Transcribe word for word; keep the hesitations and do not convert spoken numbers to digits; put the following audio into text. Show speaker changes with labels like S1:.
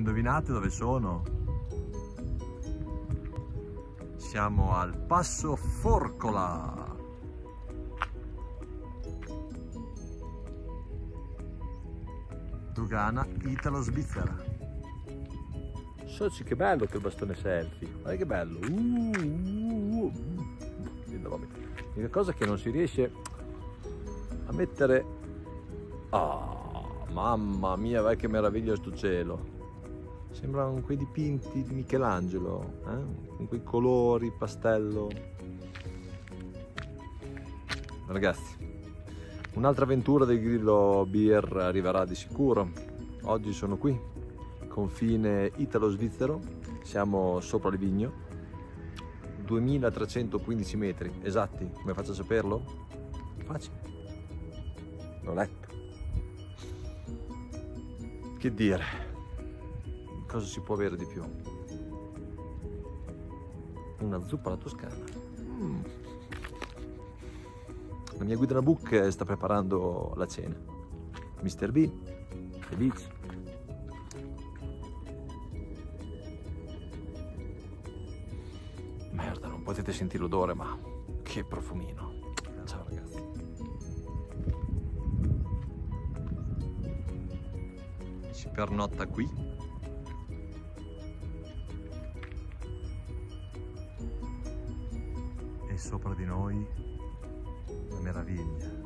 S1: Indovinate dove sono? Siamo al Passo Forcola. Dogana italo-svizzera. Soci, che bello che il bastone selfie. Guarda che bello. Uh, uh, uh. L'unica cosa è che non si riesce a mettere. Oh, mamma mia, vai che meraviglia sto cielo. Sembrano quei dipinti di Michelangelo, eh? Con quei colori, pastello. Ragazzi, un'altra avventura del Grillo Beer arriverà di sicuro. Oggi sono qui, confine italo-svizzero, siamo sopra Livigno, duemilatrecentoquindici metri esatti. Come faccio a saperlo? Facile, l'ho letto. Che dire? Cosa si può avere di più? Una zuppa alla toscana. Mm. La mia guida Nabook sta preparando la cena. mister B, felice. Merda, non potete sentire l'odore, ma che profumino. Ciao ragazzi. Si pernotta qui. E sopra di noi la meraviglia.